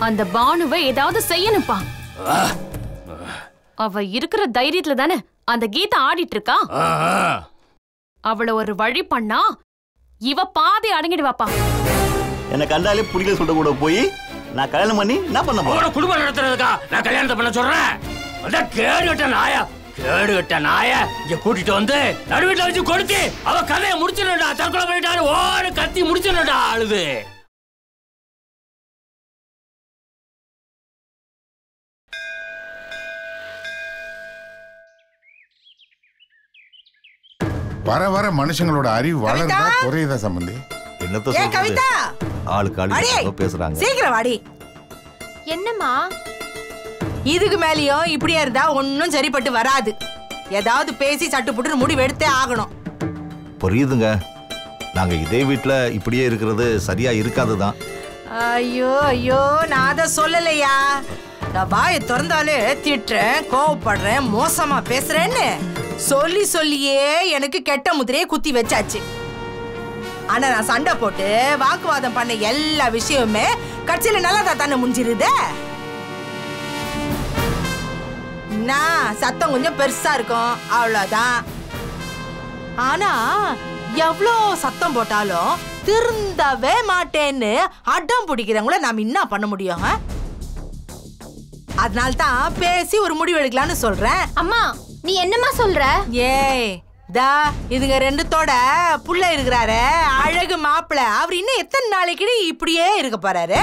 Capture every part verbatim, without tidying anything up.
அந்த பானுவை ஏதாவது செய்யணும்பா. அவ இருக்கிற தைரியத்துல தானே அந்த கீதா ஆடிட்டு இருக்கா. அவளை ஒரு வழி பண்ணா இவ பாதி அடங்கிடுவாப்பா. என்ன கண்டாலே புடிக்கல சொல்ற கூட போய் நான் கல்யாணம் பண்ணி என்ன பண்ண போறேன்? குடும்பம் நடத்துறதுக்கா நான் கல்யாணத்தை பண்ண சொல்றேன்? அதான் கேடு கட்ட நாயா, கேடு கட்ட நாய இங்க கூட்டிட்டு வந்து நடுவீட்டுல வச்சு கொடுத்து அவ கதையை முடிச்சிடா. தற்கொலை பண்ணிட்டாரு ஓடு கத்தி முடிச்சிடா அழுது. வர வர மனுஷங்களோட அறிவு வளருதா குறையுதா சம்பந்தி? என்னத்த சொல்றது? கவிதா ஆளுக்கு ஆளு பேசுறாங்க. சீக்கிரம் வாடி. என்னம்மா? இதுக்கு மேலயும் இப்படியே இருந்தா ஒன்னும் சரிப்பட்டு வராது. ஏதாவது பேசி சட்டு புட்டு முடிவு எடுத்தே ஆகணும். புரியுதுங்க. நாங்க இதே வீட்டுல இப்படியே இருக்கிறது சரியா இருக்காதுதான். ஐயோ ஐயோ நான் அத சொல்லலையா. நான் வாயை திறந்தாலே திட்டுறேன், கோவப்படுறேன், மோசமா பேசுறேன்னு சொல்லி சொல்லியே எனக்கு கெட்ட முதிரையை குத்தி வச்சாச்சு. ஆனா நான் சண்டை போட்டு வாக்குவாதம் பண்ண எல்லா விஷயமுமே கட்சியில நல்லதா தானே முடிஞ்சிருது. நான் சத்தம் கொஞ்சம் பெருசா இருக்கும் அவ்வளவுதான். ஆனா எவ்வளோ சத்தம் போட்டாலும் திருந்தவே மாட்டேன்னு அடம் பிடிக்கிறவங்கள நாம என்ன பண்ண முடியும்? அதனால்தான் பேசி ஒரு முடிவு எடுக்கலான்னு சொல்றேன். அம்மா நீ என்னம்மா சொல்ற? ஏய் தா இதுங்க ரெண்டுத்தோட புள்ள இருக்கிறாரு அழகு மாப்பிள்ள. அவர் இன்னும் எத்தனை நாளைக்கு இப்படியே இருக்க போறாரு?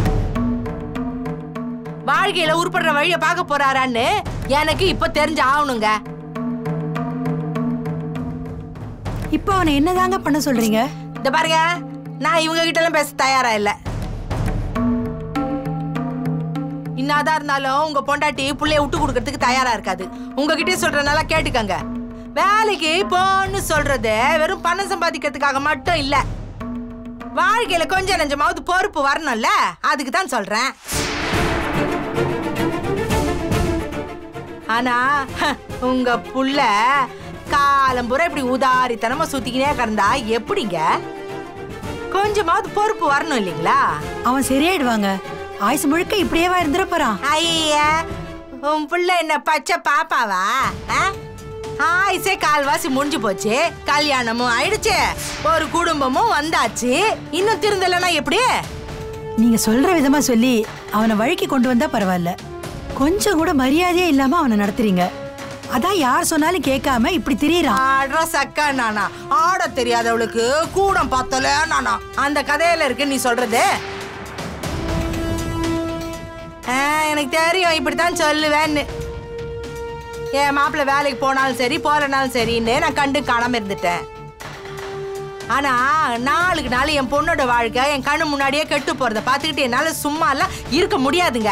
வாழ்க்கையில உருப்படுற வழிய பார்க்க போறாரான்னு எனக்கு இப்ப தெரிஞ்சு ஆகணுங்க. இப்போ அவனை என்னதாங்க பண்ண சொல்றீங்க? இந்த பாருங்க, நான் இவங்க கிட்ட எல்லாம் பேச தயாரா இல்ல. இன்னாதான் இருந்தாலும் உங்க பொண்டாட்டி புள்ளைய விட்டு கொடுக்கறதுக்கு தயாரா இருக்காது. உங்ககிட்டே சொல்றதுனால கேட்டுக்கங்க. வேலைக்கு போன்னு சொல்றது வெறும் பணம் சம்பாதிக்கிறதுக்காக மட்டும் இல்ல. வாழ்க்கையில கொஞ்சம் நஞ்சமாவது பொறுப்பு வரணும்ல, அதுக்கு தான் சொல்றேன். ஆனா உங்க புள்ள காலம்புற இப்படி உதாரித்தனமா சுத்திக்கினே கிடந்தா எப்படிங்க? கொஞ்சமாவது பொறுப்பு வரணும் இல்லைங்களா? அவன் சரியாயிடுவாங்க. ஆயுசு முழுக்க இப்படியேவா இருந்துட போறான்? ஐயா, உன் புள்ள என்ன பச்சை பாப்பாவா? ஆயுசே கால்வாசி முடிஞ்சு போச்சு, கல்யாணமும் ஆயிடுச்சு, ஒரு குடும்பமும் வந்தாச்சு. இன்னும் திருந்தலன்னா எப்படி? நீங்க சொல்ற விதமா சொல்லி அவனை வழிக்கு கொண்டு வந்தா பரவாயில்ல. கொஞ்சம் கூட மரியாதையே இல்லாம அவனை நடத்துறீங்க. அதான் யார் சொன்னாலும் கேட்காம இப்படி திரியறான். ஆடுற சக்கா நானா? ஆட தெரியாதவளுக்கு கூடம் பார்த்தல நானா? அந்த கதையில இருக்கு நீ சொல்றது. எனக்கு தெரியும் இப்படித்தான் சொல்லுவேன்னு. என் மாப்பிள்ள வேலைக்கு போனாலும் சரி போலனாலும் சரின்னு நான் கண்டு காணாம இருந்துட்டேன். ஆனா நாளுக்கு நாள் என் பொண்ணோட வாழ்க்கை என் கண்ணு முன்னாடியே கெட்டு போறத பாத்துக்கிட்டு என்னால சும்மா எல்லாம் இருக்க முடியாதுங்க.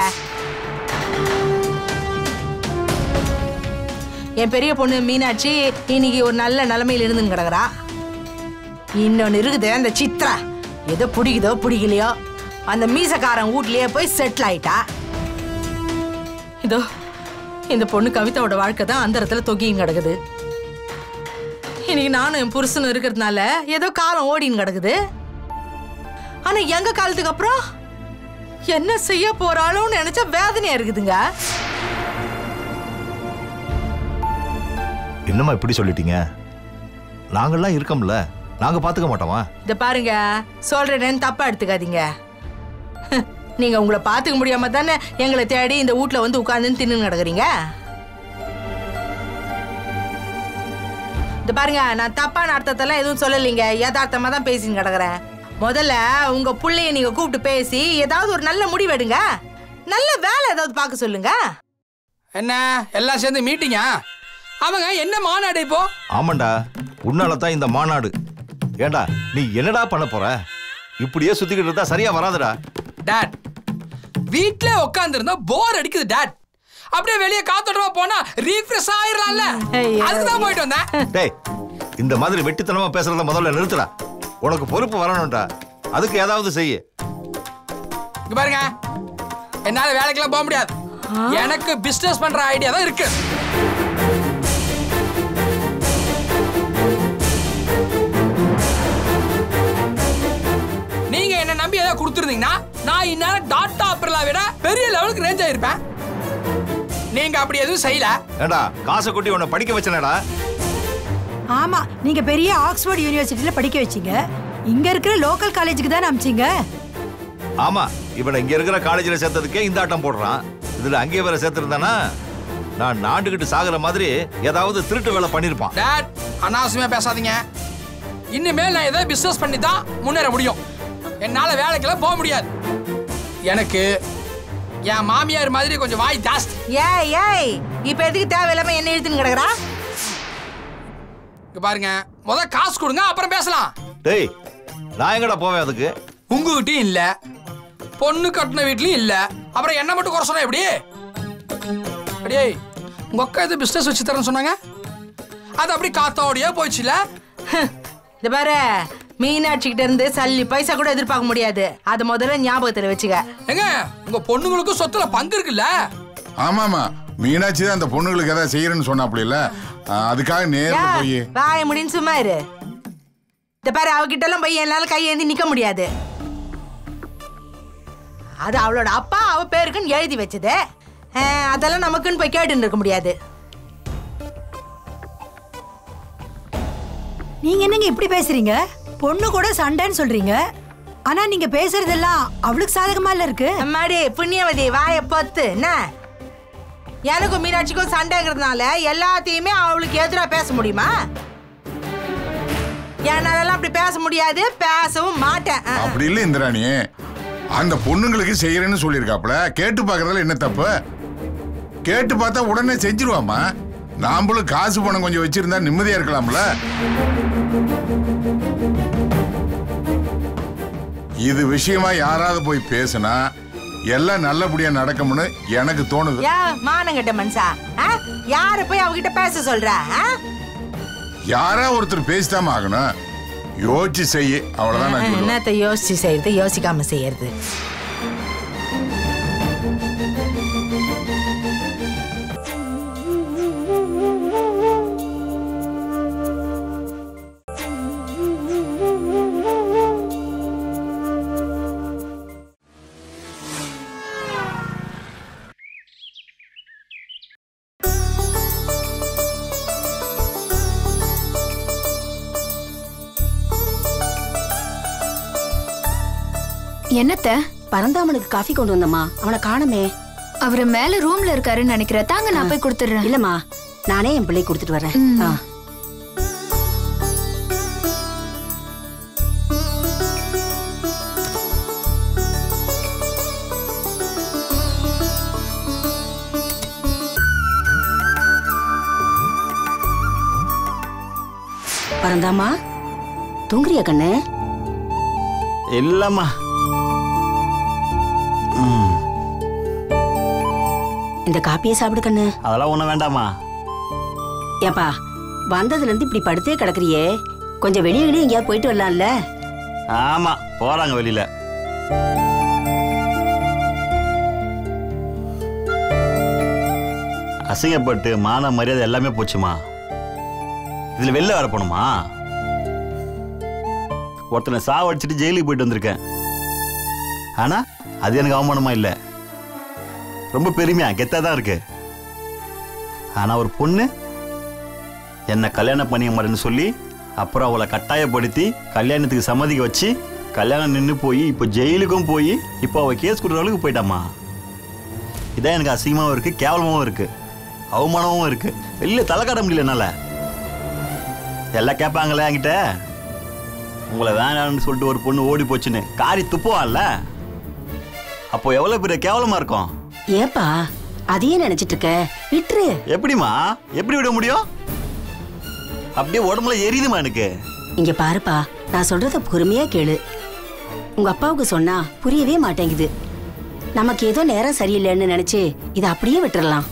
என் பெரிய பொண்ணு மீனாட்சி இன்னைக்கு ஒரு நல்ல நிலைமையில இருந்து கிடக்குறா. இன்னொன்னு இருக்குது அந்த சித்ரா, ஏதோ பிடிக்குதோ பிடிக்கலையோ அந்த மீசக்காரன் வீட்லயே போய் செட்டில் ஆயிட்டா. இதோ இந்த பொண்ணு கவிதாவோட வாழ்க்கை தான் அந்த இடத்துல தொங்கியும் கிடக்குது. இன்னைக்கு நானும் என் புருஷனும் இருக்கிறதுனால ஏதோ காலம் ஓடின்னு கிடக்குது. ஆனா எங்க காலத்துக்கு அப்புறம் என்ன செய்ய போறாளோன்னு நினைச்சா வேதனையா இருக்குதுங்க. என்னம்மா இப்படி சொல்லிட்டீங்க? நாங்கெல்லாம் இருக்கோம்ல, நாங்க பாத்துக்க மாட்டோமா? இத பாருங்க, சொல்றேன்னு தப்பா எடுத்துக்காதீங்க. நீங்க உங்களை பாத்துக்க முடியாம தானே எங்களை தேடி இந்த வீட்ல வந்து உட்கார்ந்து தின்னு கிடக்குறீங்க. இத பாருங்க, நான் தப்பான அர்த்தத்தெல்லாம் எதுவும் சொல்லலைங்க, யதார்த்தமா தான் பேசின்னு கிடக்குறேன். முதல்ல உங்க புள்ளைய நீங்க கூப்பிட்டு பேசி ஏதாவது ஒரு நல்ல முடிவு எடுங்க. நல்ல வேலை ஏதாவது பார்க்க சொல்லுங்க. என்ன எல்லாம் சேர்ந்து மீட்டிங்கா? அவங்க என்ன மாநாடு இப்போ? ஆமாண்டா, உன்னாலதான் இந்த மாநாடு. ஏண்டா நீ என்னடா பண்ண போற? இப்படியே சுத்திக்கிட்டு இருந்தா சரியா வராதுடா. டாட், வீட்ல உட்கார்ந்து இருந்தா போர் அடிக்குது டாட். அப்படியே வெளியே காத்தோட்டமா போனா ரீஃப்ரெஷ் ஆயிரலாம்ல, அதுதான் போயிட்டு வந்தேன். டேய், இந்த மாதிரி வெட்டித்தனமா பேசுறத முதல்ல நிறுத்துடா. உனக்கு பொறுப்பு வரணும்டா, அதுக்கு ஏதாவது செய்ய. இங்க பாருங்க, என்னால வேலைக்கெல்லாம் போக முடியாது. எனக்கு பிசினஸ் பண்ற ஐடியா தான் இருக்கு. நீங்க என்ன நம்பி ஏதாவது கொடுத்துருந்தீங்கன்னா நான் இந்நேரம் டாடா பிர்லா விட பெரிய லெவலுக்கு ரேஞ்ச் ஆயிருப்பேன். நீங்க அப்படி எதுவும் செய்யல. ஏண்டா காசை கொட்டி உன்னை படிக்க வச்சனடா. ஆமா, நீங்க பெரிய ஆக்ஸ்போர்ட் யூனிவர்சிட்டியில படிக்க வச்சீங்க. இங்க இருக்கிற லோக்கல் காலேஜுக்கு தான் அனுப்பிச்சீங்க. ஆமா, இவனை இங்க இருக்கிற காலேஜ்ல சேர்த்ததுக்கே இந்த ஆட்டம் போடுறான். இதுல அங்கேயே வேற சேர்த்திருந்தானா நான் நாண்டுகிட்டு சாகுற மாதிரி ஏதாவது திருட்டு வேலை பண்ணிருப்பான். டாட், அனாவசியமா பேசாதீங்க. இனிமேல் நான் ஏதாவது பிசினஸ் பண்ணி தான் முன்னேற முடியும். என்னால வேலைக்கெல்லாம் போக முடியாது. எனக்கு என் மாமியார் மாதிரி கொஞ்சம் வாய் ஜாஸ்தி. ஏய் ஏய், இப்ப எதுக்கு தேவையில்லாம என்ன எழுத்துன்னு கிடக்குறா? இங்க பாருங்க, முத காசு கொடுங்க, அப்புறம் பேசலாம். டேய், நான் எங்கடா போவேன் அதுக்கு? உங்ககிட்டயும் இல்ல, பொண்ணு கட்டின வீட்லயும் இல்ல, அப்புறம் என்ன மட்டும் குறை சொன்னா எப்படி? அடியே, உங்க அக்கா எது பிசினஸ் வச்சு தரேன்னு சொன்னாங்க, அது அப்படி காத்தோடையே போயிடுச்சுல. இந்த பாரு, மீனாட்சி கிட்ட இருந்து சல்லி பைசா கூட எதிர்பார்க்க முடியாது. அது முதல்ல ஞாபகத்துல வச்சுக்க. எங்க உங்க பொண்ணுங்களுக்கும் சொத்துல பங்கு இருக்குல்ல? ஆமாமா, மீனாட்சி தான் அந்த பொண்ணுங்களுக்கு ஏதாவது செய்யறேன்னு சொன்னாப்ல இல்ல, அதுக்காக நேர்ல போய் வாய முடின்னு சும்மா இரு. இந்த பாரு, அவகிட்ட எல்லாம் போய் என்னால கையேந்தி நிக்க முடியாது. அது அவளோட அப்பா அவ பேருக்குன்னு எழுதி வச்சது. அதெல்லாம் நமக்குன்னு போய் கேட்டுன்னு இருக்க முடியாது. நீங்க என்னங்க இப்படி பேசுறீங்க? பொண்ணு கூட சண்டைன்னு சொல்றீங்க, ஆனா நீங்க பேசுறதெல்லாம் அவளுக்கு சாதகமா இல்ல இருக்கு. அம்மாடி புண்ணியவதி, வாய பொத்து. என்ன, எனக்கும் மீனாட்சிக்கும் சண்டைங்கிறதுனால எல்லாத்தையுமே அவளுக்கு எதிராக பேச முடியுமா? என்னாலலாம் அப்படி பேச முடியாது, பேசவும் மாட்டேன். அப்படி இல்ல இந்திராணி, அந்த பொண்ணுங்களுக்கு செய்யறேன்னு சொல்லியிருக்காப்ல, கேட்டு பாக்குறதுல என்ன தப்பு? கேட்டு பார்த்தா உடனே செஞ்சிருவாமா. நாமளும் காசு பணம் கொஞ்சம் வச்சிருந்தா நிம்மதியா இருக்கலாம்ல. இது விஷயமா யாராவது போய் பேசினா எல்லாம் நல்லபடியா நடக்கும்னு எனக்கு தோணுது. மானங்கட்ட மனுஷா, யார போய் அவகிட்ட பேச சொல்ற? யாரா ஒருத்தர் பேசிட்டாம ஆகணும். யோசிச்சு செய்ய, அவ்வளவுதான். என்னத்த யோசிச்சு செய்யறது, யோசிக்காம செய்யறது? என்னத்த? பரந்தாமனுக்கு காஃபி கொண்டு வந்தம்மா, அவனை காணுமே. அவரு மேல ரூம்ல இருக்காருன்னு நினைக்கிறேன். தாங்க, நான் போய் கொடுத்துறேன். இல்லம்மா, நானே என் பிள்ளை கொடுத்துட்டு வரேன். பரந்தாமா, தூங்குறியா கண்ணு? இல்லம்மா. இந்த காப்பியை சாப்பிடு கண்ணு. அதெல்லாம் ஒண்ணும் வேண்டாமா. ஏப்பா, வந்ததுல இருந்து இப்படி படுத்தே கிடக்குறியே, கொஞ்சம் வெளியே வெளியே எங்கேயாவது போயிட்டு வரலாம்ல? ஆமா, போறாங்க வெளியில. அசிங்கப்பட்டு மான மரியாதை எல்லாமே போச்சுமா. இதுல வெளில வர போணுமா? ஒருத்தனை சாவடிச்சிட்டு ஜெயிலுக்கு போயிட்டு வந்திருக்கேன். ஆனா அது எனக்கு அவமானமா இல்ல, ரொம்ப பெருமையா கெத்தா தான் இருக்கு. ஆனா ஒரு பொண்ணு என்ன கல்யாணம் பண்ணிக்க மாட்டேன்னு சொல்லி அப்புறம் அவளை கட்டாயப்படுத்தி கல்யாணத்துக்கு சம்மதிக்க வச்சு கல்யாணம் நின்று போய் இப்போ ஜெயிலுக்கும் போய் இப்போ அவள் கேஸ் கொடுக்குற அளவுக்கு போயிட்டாமா. இதான் எனக்கு அசிங்கமாகவும் இருக்கு, கேவலமாகவும் இருக்கு, அவமானமாகவும் இருக்கு. வெளியில தலை காட்ட முடியல என்னால. எல்லாம் கேட்பாங்களே என்கிட்ட, உங்களை வேணாம்னு சொல்லிட்டு ஒரு பொண்ணு ஓடி போச்சுன்னு காரி துப்புவான்ல, அப்போ எவ்வளவு பெரிய கேவலமா இருக்கும். ஏப்பா அதையே நினைச்சிட்டு இருக்க, விட்டுரு. எப்படிமா, எப்படி விட முடியும்? அப்படியே உடம்புல எரியுதுமா எனக்கு. இங்க பாருப்பா, நான் சொல்றத பொறுமையா கேளு. உங்க அப்பாவுக்கு சொன்னா புரியவே மாட்டேங்குது. நமக்கு ஏதோ நேரம் சரியில்லைன்னு நினைச்சு இதை அப்படியே விட்டுறலாம்.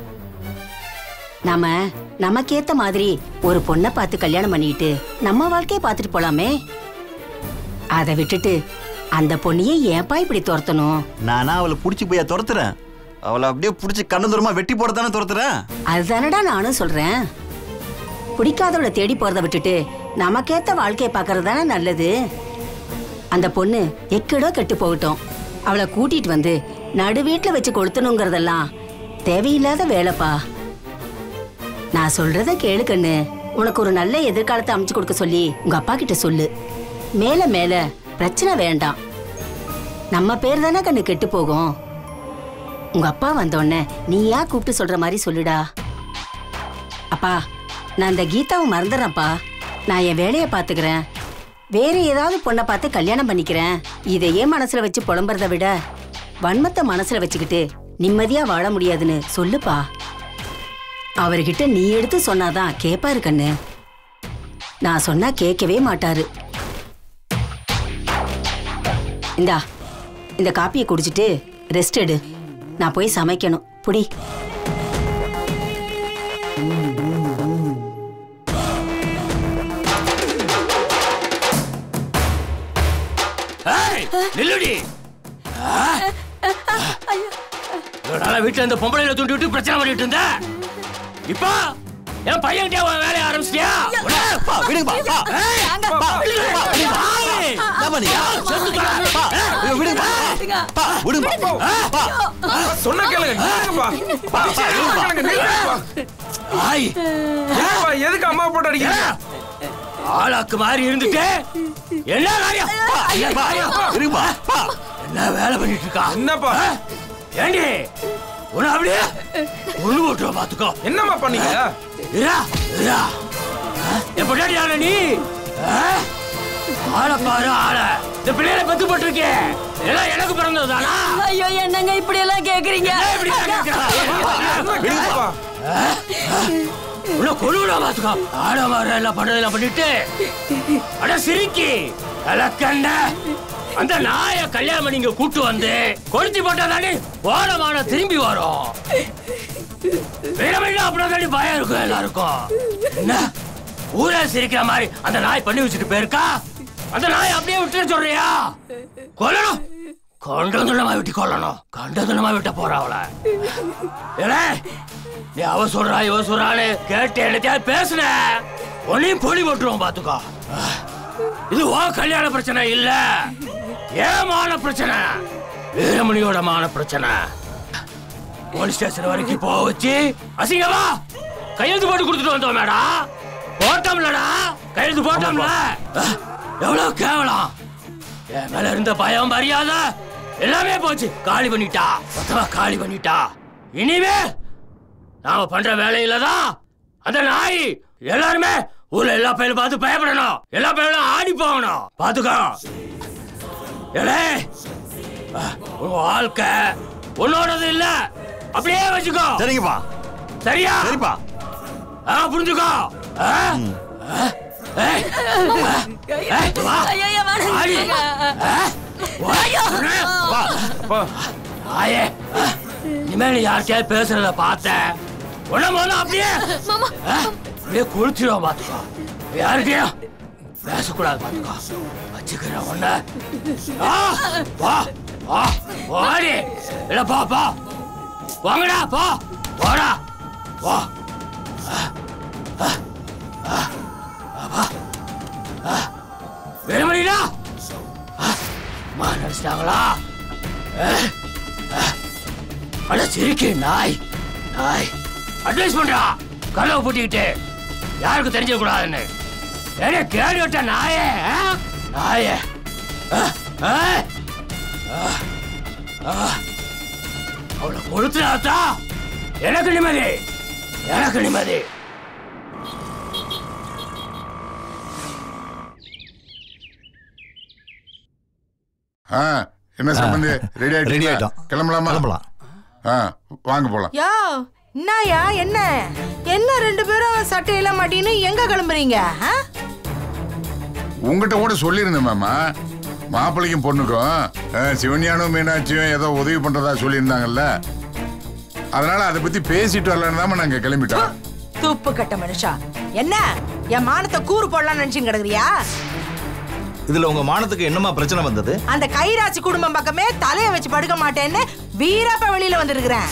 நாம நமக்கேத்த மாதிரி ஒரு பொண்ணை பார்த்து கல்யாணம் பண்ணிட்டு நம்ம வாழ்க்கையை பார்த்துட்டு போலாமே. அதை விட்டுட்டு அந்த பொண்ணையே ஏன்பா இப்படி துரத்தணும்? நானா அவளை புடிச்சு போய் துரத்துறேன்? அவளை அப்படியே புடிச்சு கண்ணு தூரமா வெட்டி போடத்தானே துரத்துறேன். அதுதானடா நானும் சொல்றேன். பிடிக்காதவளை தேடி போறதை விட்டுட்டு நமக்கேத்த வாழ்க்கையை பார்க்கறது தானே நல்லது. அந்த பொண்ணு எக்கடோ கெட்டு போகட்டும், அவளை கூட்டிட்டு வந்து நடு வீட்டுல வச்சு கொளுத்தணுங்கிறதெல்லாம் தேவையில்லாத வேலைப்பா. நான் சொல்றத கேளு கண்ணு. உனக்கு ஒரு நல்ல எதிர்காலத்தை அமைச்சு கொடுக்க சொல்லி உங்க அப்பா கிட்ட சொல்லு. மேல மேல பிரச்சனை வேண்டாம். நம்ம பேர் தானே கண்ணு கெட்டு போகும். உங்க அப்பா வந்தோடனே நீயா கூப்பிட்டு சொல்ற மாதிரி சொல்லுடா. அப்பா, நான் இந்த கீதாவை மறந்துடுறேன்ப்பா. நான் என் வேலையை பார்த்துக்கிறேன். வேற ஏதாவது பொண்ணை பார்த்து கல்யாணம் பண்ணிக்கிறேன். இதையே மனசுல வச்சு புலம்புறத விட வன்மத்தை மனசுல வச்சுக்கிட்டு நிம்மதியா வாழ முடியாதுன்னு சொல்லுப்பா. அவர்கிட்ட நீ எடுத்து சொன்னாதான் கேட்பாரு கண்ணு. நான் சொன்னா கேட்கவே மாட்டாரு. இந்தா, இந்த காப்பியை குடிச்சிட்டு ரெஸ்ட் எடு. நான் போய் சமைக்கணும். புடி. நில்லுடி. வீட்டுல இந்த பொம்பளையில தூண்டி விட்டு பிரச்சனை பண்ணிட்டு இருந்த. இப்ப என் பையன் வேலையை ஆரம்பிச்சிட்டியா? சொன்ன எதுக்கு அம்மா போட்டு அடிக்கிறீங்க? ஆளாக்கு மாதிரி இருந்துட்டு என்ன என்ன வேலை பண்ணிட்டு இருக்கா? என்னப்பா ஏண்டி உன அப்படியே ஒண்ணு போட்டு பாத்துக்கோ. என்னம்மா பண்ணீங்க? எப்படி நீ ஆள பாரு ஆள. இந்த பிள்ளைகளை பெத்து போட்டிருக்கே எல்லாம் எனக்கு பிறந்ததுதானா? ஐயோ, என்னங்க இப்படி எல்லாம் கேக்குறீங்க? கொழுவிட பாத்துக்கோ. ஆட மாற எல்லாம் பண்றதெல்லாம் பண்ணிட்டு அட சிரிக்கி கலக்கண்ட அந்த நாய கல்யாணம் பண்ணி இங்க கூட்டு வந்து கொளுத்தி போட்டா தானே ஓரமான திரும்பி வரும். அப்படியே பயம் இருக்கும் எல்லாருக்கும். என்ன ஊரே சிரிக்கிற மாதிரி அந்த நாய் பண்ணி வச்சுட்டு போயிருக்கா? அந்த நாய் அப்படியே விட்டு சொல்றியா? கொல்லணும், கண்டதுலமா விட்டு கொல்லணும். கண்டதுலமா விட்ட போற அவளை. நீ அவ சொல்றா இவ சொல்றான்னு கேட்டு என்னத்தையாவது பேசுன உன்னையும் பொலி போட்டுருவோம் பாத்துக்கோ. இது ஓ கல்யாண பிரச்சனை இல்ல, ஏமான பிரச்சனை, வீரமணியோட மான பிரச்சனை. போலீஸ் ஸ்டேஷன் வரைக்கும் போக வச்சு அசிங்கமா கையெழுத்து போட்டு கொடுத்துட்டு வந்தோம் மேடா. போட்டோம்லடா, கையெழுத்து போட்டோம்ல. எவ்வளவு கேவலம். என் மேல இருந்த பயம் மரியாதை எல்லாமே போச்சு. காலி பண்ணிட்டா, மொத்தமா காலி பண்ணிட்டா. இனிமே நாம பண்ற வேலையில தான் அந்த நாய் எல்லாருமே ஊர்ல எல்லா பயிலும் பார்த்து பயப்படணும். எல்லா பயிலும் ஆடி போகணும். பாத்துக்கோ. வாழ்க்கை உன்னோடது இல்ல, அப்படியே வச்சுக்கோ. சரிங்கப்பா. சரியா? சரிப்பா. புரிஞ்சுக்கோ. இனிமேல் யார்கிட்டயாவது பேசுறத பார்த்தேன் உடம்பு அப்படியே அப்படியே குளிச்சிடும். பாத்துக்கோ. யாருக்கையும் பேசக்கூடாது. பாத்துக்கோ. வச்சுக்கிறேன் ஒண்ணு. ஓடி இல்ல போ போ வாங்கடா போ போடா போ. வேணுமணிடா நினைச்சிட்டாங்களா? அட சிரிக்கே நாய் நாய். அட்வைஸ் பண்றா கதவை பூட்டிக்கிட்டு யாருக்கும் தெரிஞ்சிட கூடாதுன்னு. ஏனே கேடு விட்ட நாயே நாயே. அவளை கொடுத்துடாத்தா எனக்கு நிம்மதி, எனக்கு நிம்மதி. என்ன சம்பந்தி? ரெடி ஆயிட்டோம், கிளம்பலாமா? கிளம்பலாம். வாங்க போலாம். யோ, என்னயா என்ன என்ன ரெண்டு பேரும் சட்டையெல்லாம் மாட்டின்னு எங்க கிளம்புறீங்க? உங்ககிட்ட கூட சொல்லியிருந்தேன் மாமா, மாப்பிள்ளைக்கும் பொண்ணுக்கும் சிவன்யானும் மீனாட்சியும் ஏதோ உதவி பண்றதா சொல்லியிருந்தாங்கல்ல. அதனால அதை பத்தி பேசிட்டு வரலான்னு தான் நாங்க கிளம்பிட்டோம். துப்பு கட்ட மனுஷா, என்ன என் மானத்தை கூறு போடலாம்னு நினைச்சு கிடக்குறியா? இதுல உங்க மானத்துக்கு என்னமா பிரச்சனை வந்தது? அந்த கைராசி குடும்பம் பக்கமே தலைய வச்சு படுக்க மாட்டேன்னு வீரப்ப வெளியில வந்திருக்கிறேன்.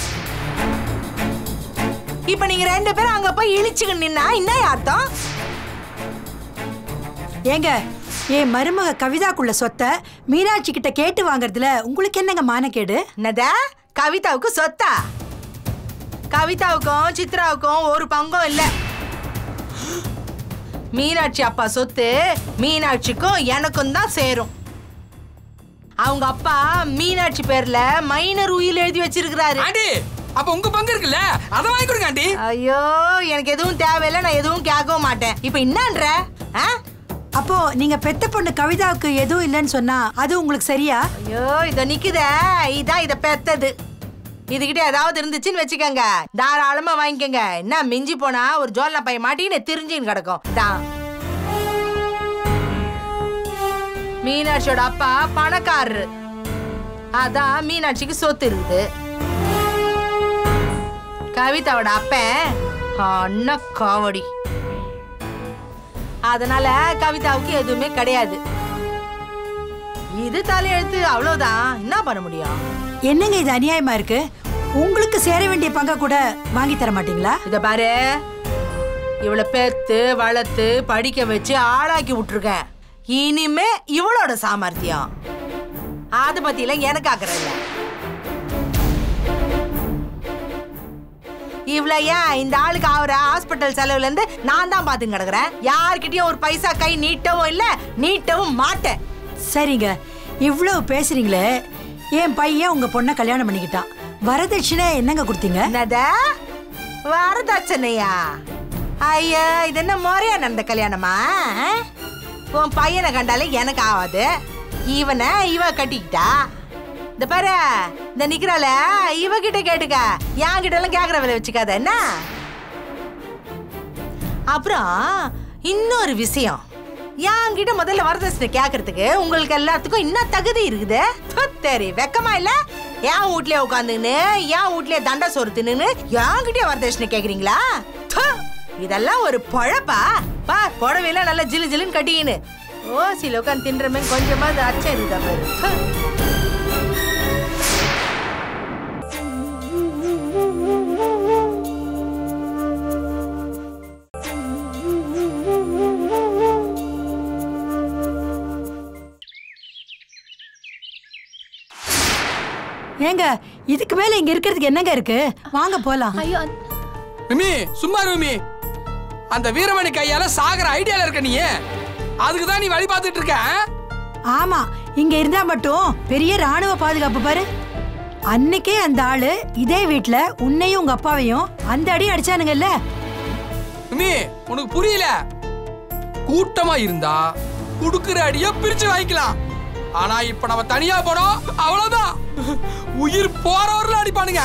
இப்ப நீங்க ரெண்டு பேரும் அங்க போய் இழிச்சுக்கு நின்னா என்ன அர்த்தம்? ஏங்க, என் மருமக கவிதாக்குள்ள சொத்தை மீனாட்சி கிட்ட கேட்டு வாங்குறதுல உங்களுக்கு என்னங்க மானக்கேடு? என்னதா கவிதாவுக்கு சொத்தா? கவிதாவுக்கும் சித்ராவுக்கும் ஒரு பங்கும் இல்ல. மீனாட்சி அப்பா சொத்து மீனாட்சிக்கும் எனக்கும் தான் சேரும். அவங்க அப்பா மீனாட்சி பேர்ல மைனர் உயில் எழுதி வச்சிருக்கிறாரு. ஆண்டி அப்ப உங்க பங்கு இருக்குல்ல, அத வாங்கி கொடுங்க ஆண்டி. ஐயோ எனக்கு எதுவும் தேவையில்லை, நான் எதுவும் கேட்கவும் மாட்டேன். இப்ப என்னன்ற? அப்போ நீங்க பெத்த பொண்ணு கவிதாவுக்கு எதுவும் இல்லைன்னு சொன்னா அது உங்களுக்கு சரியா? ஐயோ இத நிக்குத, இதான் இத பெத்தது. இதுகிட்ட ஏதாவது இருந்துச்சுன்னு வச்சுக்கோங்க, தாராளமா வாங்கிக்கோங்க. என்ன மிஞ்சி போனா ஒரு ஜோல்னா பைய மாட்டின்னு திரிஞ்சின்னு கிடக்கும். தான் மீனாட்சியோட அப்பா பணக்காரரு, அதான் மீனாட்சிக்கு சொத்து இருக்குது. கவிதாவோட அப்பன் அண்ணா காவடி, அதனால கவிதாவுக்கு எதுவுமே கிடையாது. இது தலையெழுத்து, அவ்வளவுதான். என்ன பண்ண முடியும்? என்னங்க இது அநியாயமா இருக்கு? உங்களுக்கு சேர வேண்டிய பங்க கூட வாங்கி தர மாட்டீங்களா? இத பாரு, இவளை பெத்து வளர்த்து படிக்க வச்சு ஆளாக்கி விட்டுருக்கேன். இனிமே இவளோட சாமர்த்தியம் அத பத்தில எனக்கு ஆக்குறதில்ல. இவ்வளோ ஏன் இந்த ஆளுக்கு ஆகிற ஹாஸ்பிட்டல் செலவுல இருந்து நான் தான் பார்த்து கிடக்குறேன். யார்கிட்டயும் ஒரு பைசா கை நீட்டவும் இல்லை, நீட்டவும் மாட்டேன். சரிங்க, இவ்வளவு பேசுறீங்களே, என் பையன் உங்க பொண்ணை கல்யாணம் பண்ணிக்கிட்டான். வரதட்சணை என்னங்க கொடுத்தீங்க? என்னத வரதட்சணையா? ஐயா இது என்ன முறையா நடந்த கல்யாணமா? உன் பையனை கண்டாலே எனக்கு ஆகாது, இவனை இவ கட்டிக்கிட்டா. இந்த பாரு, இந்த நிக்கிறால இவகிட்ட கேட்டுக்க, என் கிட்ட எல்லாம் கேக்குற வேலை வச்சுக்காத என்ன. அப்புறம் இன்னொரு விஷயம், என்கிட்ட முதல்ல வரதட்சணை கேக்குறதுக்கு உங்களுக்கு எல்லாத்துக்கும் இன்னும் தகுதி இருக்குது. சரி வெக்கமா இல்ல? என் வீட்லயே உட்காந்துன்னு என் வீட்லயே தண்டை சொருத்துன்னு என்கிட்டயே வரதட்சணை கேக்குறீங்களா? இதெல்லாம் ஒரு பொழப்பா? பா புடவையெல்லாம் நல்லா ஜிலு ஜிலுன்னு கட்டிக்கின்னு ஓசில உட்காந்து தின்றமே கொஞ்சமா அச்சம் இருக்குதா பாரு. ஏங்க இதுக்கு மேல இங்க இருக்கிறதுக்கு என்னங்க இருக்கு? வாங்க போலாம். ஐயோ மிமி சும்மா மிமி, அந்த வீரமணி கையால சாகர ஐடியால இருக்க நீ, அதுக்கு தான் நீ வழி பார்த்துட்டு இருக்க. ஆமா, இங்க இருந்தா மட்டும் பெரிய ராணுவ பாதுகாப்பு பாரு. அன்னைக்கே அந்த ஆளு இதே வீட்ல உன்னையும் உங்க அப்பாவையும் அந்த அடி அடிச்சானுங்கல்ல. மிமி உனக்கு புரியல, கூட்டமா இருந்தா குடுக்குற அடிய பிரிச்சு வாங்கிக்கலாம். ஆனா இப்ப நம்ம தனியா போனோம், அவ்வளவுதான், உயிர் போறவர்கள் அடிப்பானுங்க.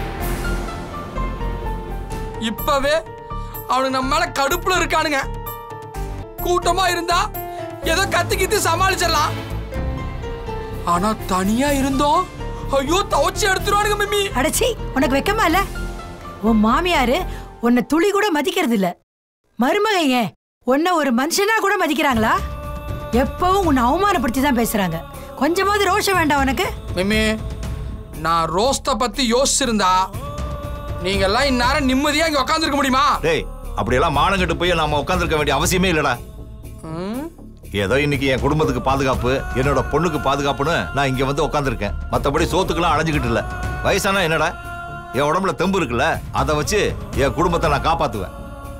இப்பவே அவனுக்கு நம்ம மேல கடுப்புல இருக்கானுங்க. கூட்டமா இருந்தா ஏதோ கத்தி கித்தி சமாளிச்சிடலாம், ஆனா தனியா இருந்தோம் ஐயோ தவச்சி எடுத்துருவானுங்க. மிமி அடச்சி, உனக்கு வெக்கமா இல்ல? உன் மாமியாரு உன்னை துளி கூட மதிக்கிறது இல்ல. மருமக ஏன் உன்னை ஒரு மனுஷனா கூட மதிக்கிறாங்களா? எப்பவும் உன்னை அவமானப்படுத்தி தான் பேசுறாங்க. கொஞ்சமாவது ரோஷம் வேண்டாம் உனக்கு? மிமி நான் ரோஸ்த பத்தி யோசிச்சிருந்தா நீங்க எல்லாம் இந்நேரம் நிம்மதியா இங்க உட்காந்துருக்க முடியுமா? டேய் அப்படியெல்லாம் மானங்கட்டு போய் நாம உட்காந்துருக்க வேண்டிய அவசியமே இல்லடா. ஏதோ இன்னைக்கு என் குடும்பத்துக்கு பாதுகாப்பு, என்னோட பொண்ணுக்கு பாதுகாப்புன்னு நான் இங்க வந்து உட்காந்துருக்கேன். மற்றபடி சோத்துக்கெல்லாம் அடைஞ்சுக்கிட்டு இல்ல. வயசானா என்னடா, என் உடம்புல தெம்பு இருக்குல்ல, அதை வச்சு என் குடும்பத்தை நான் காப்பாத்துவேன்.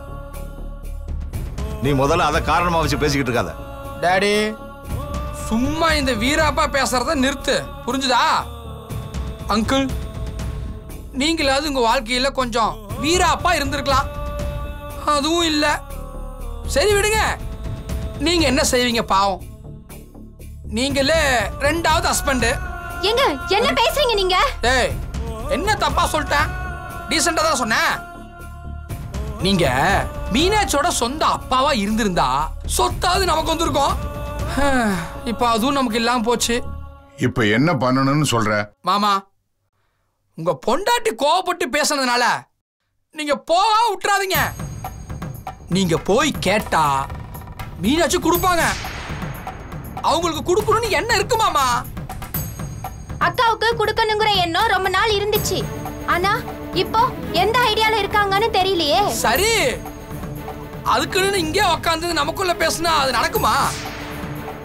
நீ முதல்ல அதை காரணமா வச்சு பேசிக்கிட்டு இருக்காத. டாடி சும்மா இந்த வீராப்பா பேசுறத நிறுத்து, புரிஞ்சுதா? அங்கிள் நீங்களாவது உங்க வாழ்க்கையில கொஞ்சம் வீராப்பா இருந்திருக்கலாம், அதுவும் இல்ல. சரி விடுங்க, நீங்க என்ன செய்வீங்க பாவம், நீங்களே ரெண்டாவது ஹஸ்பண்ட். ஏங்க என்ன பேசுறீங்க நீங்க? ஏய் என்ன தப்பா சொல்லிட்டேன்? டீசெண்டா தான் சொன்னேன். நீங்க மீனாட்சியோட சொந்த அப்பாவா இருந்திருந்தா சொத்தாவது நமக்கு வந்திருக்கும். இப்ப அதுவும் நமக்கு இல்லாம போச்சு. இப்ப என்ன பண்ணணும்னு சொல்ற? மாமா உங்க பொண்டாட்டி கோவப்பட்டு பேசுனதுனால நீங்க போக விட்டுறாதீங்க. நீங்க போய் கேட்டா மீனாட்சி கொடுப்பாங்க. அவங்களுக்கு கொடுக்கணும்னு என்ன இருக்கு மாமா? அக்காவுக்கு கொடுக்கணுங்கிற எண்ணம் ரொம்ப நாள் இருந்துச்சு, ஆனா இப்போ எந்த ஐடியால இருக்காங்கன்னு தெரியலையே. சரி, அதுக்குன்னு இங்கே உக்காந்து நமக்குள்ள பேசினா அது நடக்குமா?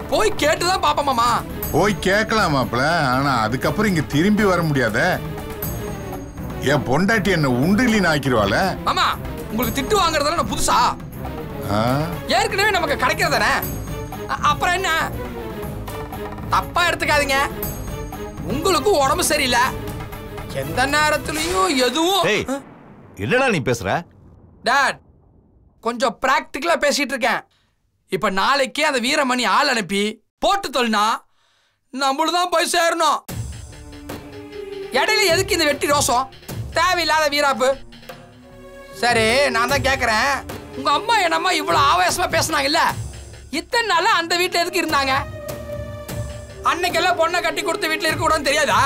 போய் கேட்டுதான் பாப்போம் மாமா. போய் கேட்கலாம் மாப்பிள, ஆனா அதுக்கப்புறம் இங்க திரும்பி வர முடியாத. என் பொண்டாட்டி என்ன உண்டிலின்னு ஆக்கிடுவாள. மாமா உங்களுக்கு திட்டு வாங்குறதால நான் புதுசா? ஏற்கனவே நமக்கு கிடைக்கிறதானே, அப்புறம் என்ன? தப்பா எடுத்துக்காதீங்க. உங்களுக்கு உடம்பு சரியில்லை, எந்த நேரத்திலையும் எதுவும். என்னடா நீ பேசுற? டாட் கொஞ்சம் பிராக்டிக்கலா பேசிட்டு இருக்கேன். இப்ப நாளைக்கே அந்த வீரமணி ஆள் அனுப்பி போட்டு தொல்னா நம்மளுதான் போய் சேரணும். இடையில எதுக்கு இந்த வெட்டி ரோசம், தேவையில்லாத வீராப்பு? சரி நான் தான் கேக்குறேன், உங்க அம்மா என்னம்மா இவ்வளவு ஆவேசமா பேசினாங்கல்ல, இத்தனை நாளா அந்த வீட்டுல எதுக்கு இருந்தாங்க? அன்னைக்கெல்லாம் பொண்ணை கட்டி கொடுத்த வீட்டுல இருக்க கூடாதுன்னு தெரியாதா?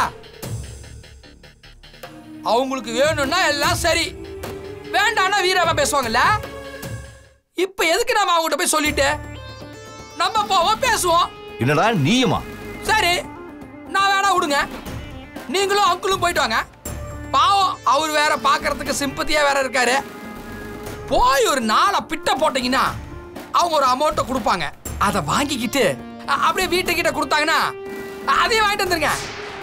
அவங்களுக்கு வேணும்னா எல்லாம் சரி, வேண்டாம்னா வீராப்பா பேசுவாங்கல்ல. இப்ப எதுக்கு நாம அவங்ககிட்ட போய் சொல்லிட்டு நம்ம போவோம் பேசுவோம்? என்னடா நீயுமா? சரி நான் வேணா விடுங்க, நீங்களும் அங்கிளும் போயிட்டு வாங்க. பாவம் அவர் வேற பாக்குறதுக்கு சிம்பத்தியா வேற இருக்காரு. போய் ஒரு நாளை பிட்ட போட்டீங்கன்னா அவங்க ஒரு அமௌண்ட்டை கொடுப்பாங்க, அதை வாங்கிக்கிட்டு அப்படியே வீட்டுக்கிட்ட கொடுத்தாங்கன்னா அதையும் வாங்கிட்டு வந்துருங்க.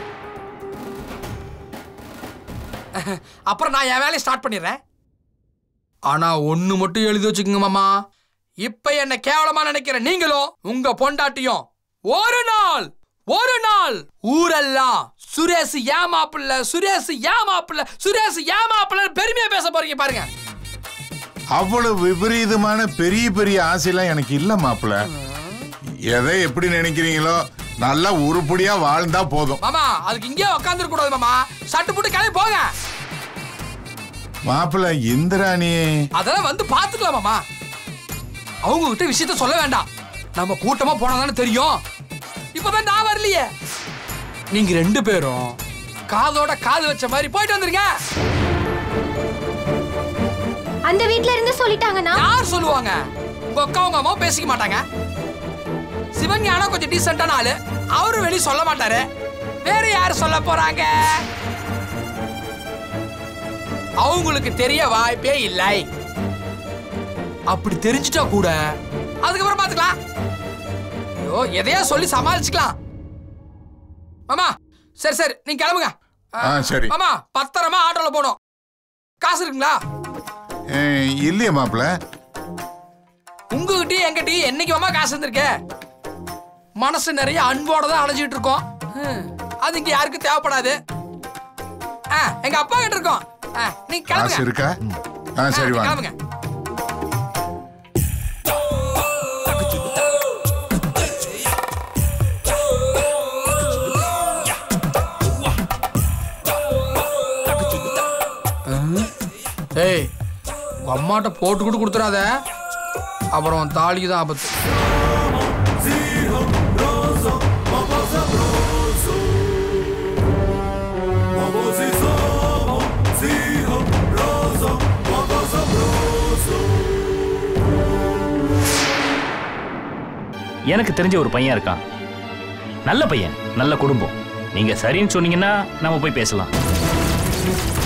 அப்புறம் நான் என் வேலையை ஸ்டார்ட் பண்ணிடுறேன். ஆனா ஒண்ணு மட்டும் எழுதி வச்சுக்கோங்க மாமா, இப்ப என்ன கேவலமா நினைக்கிற நீங்களும் உங்க பொண்டாட்டியும் ஒரு நாள் ஒரு நாள் ஊரெல்லாம் சுரேஷ் ஏமாப்பிள்ள சுரேஷ் ஏமாப்பிள்ள சுரேஷ் ஏமாப்பிள்ள பெருமையா பேச போறீங்க பாருங்க. அவ்வளவு விபரீதமான பெரிய பெரிய ஆசைலாம் எனக்கு இல்ல மாப்பிள்ள. எதை எப்படி நினைக்கிறீங்களோ நல்லா உருப்படியா வாழ்ந்தா போதும். மாமா அதுக்கு இங்கே உட்கார்ந்து கூடாது மாமா, சட்டு புட்டு கிளம்பி போங்க. மாப்பிள்ள இந்திராணி அதெல்லாம் வந்து பாத்துக்கலாம் மாமா, அவங்க கிட்ட விஷயத்த சொல்ல வேண்டாம். நம்ம கூட்டமா போனாதானே தெரியும். இப்பதான் நான் வரலையே, நீங்க ரெண்டு பேரும் காதோட காது வச்ச மாதிரி போயிட்டு வந்துருங்க. அந்த வீட்ல இருந்து சொல்லிட்டாங்கன்னா யார் சொல்லுவாங்க? உங்க அக்கா உங்க அம்மா பேசிக்க மாட்டாங்க. சிவஞானா கொஞ்சம் டீசென்டான ஆளு, அவரும் வெளியே சொல்ல மாட்டாரு. வேற யாரு சொல்ல போறாங்க? அவங்களுக்கு தெரிய வாய்ப்பே இல்லை. அப்படி தெரிஞ்சிட்டா கூட அதுக்கப்புறம் பாத்துக்கலாம். ஐயோ எதையா சொல்லி சமாளிச்சுக்கலாம். மாமா சரி சரி நீங்க கிளம்புங்க. சரி மாமா பத்திரமா ஆட்டோல போனோம். காசு இருக்குங்களா? இல்லையே மாப்பிள்ள. உங்ககிட்டயும் என்கிட்டயும் என்னைக்கு மாமா காசு இருந்திருக்க? மனசு நிறைய அன்போட தான் அழைச்சிட்டு இருக்கோம். அது இங்க யாருக்கும் தேவைப்படாது. எங்க அப்பா கிட்ட இருக்கோம். நீங்க கிளம்புங்க. காசு இருக்கா? சரி வாங்க. கிளம்புங்க. ஏய் அம்மாட்ட போட்டு கூட கொடுத்துறாத, அப்புறம் தாலிக்கு தான் ஆபத்து. எனக்கு தெரிஞ்ச ஒரு பையன் இருக்கான், நல்ல பையன், நல்ல குடும்பம். நீங்க சரின்னு சொன்னீங்கன்னா நம்ம போய் பேசலாம்.